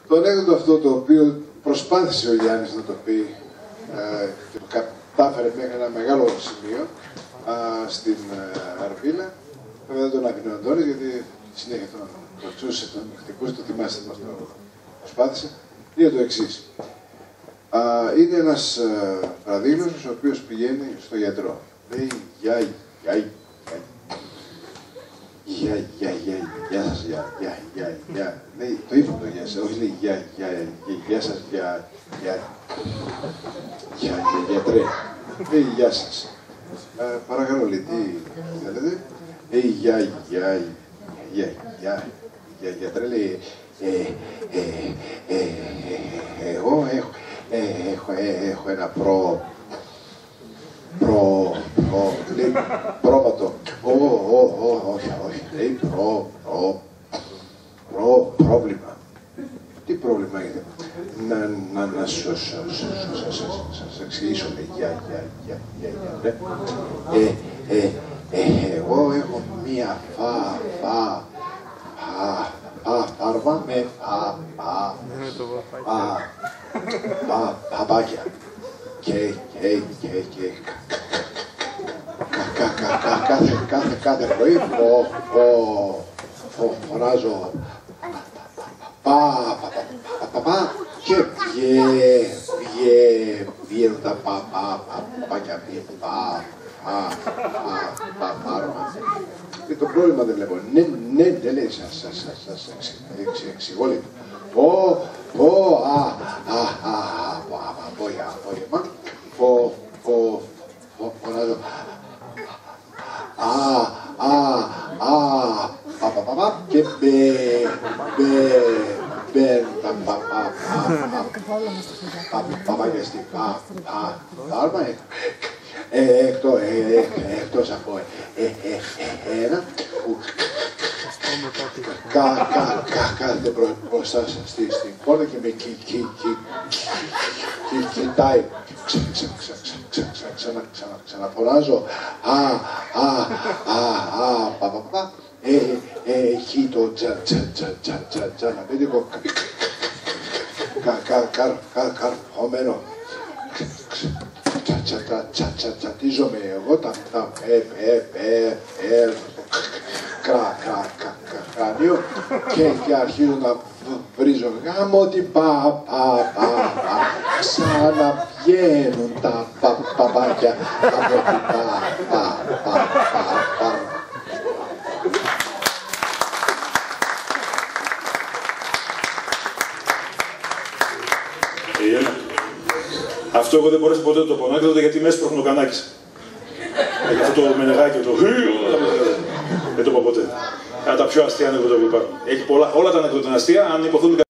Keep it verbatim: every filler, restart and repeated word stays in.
Το ανέκδοτο αυτό το οποίο προσπάθησε ο Γιάννης να το πει ε, και το κατάφερε μέχρι ένα μεγάλο σημείο α, στην ε, Αρβίλα. Βέβαια δεν τον αφήνει ο Αντώνης γιατί συνέχεια τον προτσούσε, τον χτυπούσε, το θυμάστε μας το προσπάθησε. Είναι το εξής. Είναι ένας βραδίλος ο οποίος πηγαίνει στο γιατρό. Λέει γεια, γεια, γεια, γεια, γεια, γεια σας, γεια, γεια, γεια, γεια. Λέει, το είπε το γεια σας, όχι λέει γεια, γεια, γεια σας, γεια, γεια, γεια, γιατρέ. Λέει γεια σας. Παρακαλώ, λέει, τι θέλετε. Λέει γεια, γεια, γεια, γεια, γεια, γιατρέ, λέει, εγώ έχω, έχω, έχω ένα προ, προ, προ, λέει, πρόβατο. Ω, ω, ω, όχι, όχι, λέει, προ, προ, προ, πρόβλημα. Τι πρόβλημα είναι? Να, να, να σου, σας εξηγήσω, λέει, για, για, για, για, για, εγώ έχω μία φα, φα, φα, πα, φάρμα με πα, πα, πα, πα, παπάκια. Και, και, και, και, κάθε, κάθε, κάθε πρωί φω, φω, φω, φωνάζω πα, πα, πα, πα, πα, και βγε, βγε, βγαίνουν τα πα, πα, παπάκια, πα, πα, πα, φάρμα. Και το πρόβλημα δεν βλέπω. Ναι, ναι, δεν λέει, σας, σας, σας, εξηγώ λίγο. Πω, πω, α, α, α, απόγευμα, απόγευμα, πω, πω, φωνάζω, α, α, α, πα, πα, πα, πα, και μπε, μπε, μπε, τα πα, πα, πα, παπάκια στη πα, πα, φάρμα, εκτός από ένα που κάθεται μπροστά στην πόρτα και με κοιτάει. Ξαναφωνάζω α, α, α, α, πα, πα, πα, εκεί το τσα, τσα, τσα, τσα, τσα, τσα, να πέτυχω καρφωμένο. Τσατίζομαι εγώ, τα πε, πε, πε, πε, κρά, κρά, κράνιο και αρχίζω να βρίζω γάμο την πα, πα, πα, πα, ξαναβγαίνουν τα παπάκια από την πα, πα, πα, πα, πα. Αυτό εγώ δεν μπορέσα ποτέ να το πω ανέκδοτο γιατί με έσπρωχνε ο Κανάκης. Για αυτό το μενεγάκι, το δεν το πω ποτέ. Ένα τα πιο αστεία ανέκδοτα που υπάρχουν. Έχει πολλά, όλα τα ανέκδοτα αστεία, αν υποθούν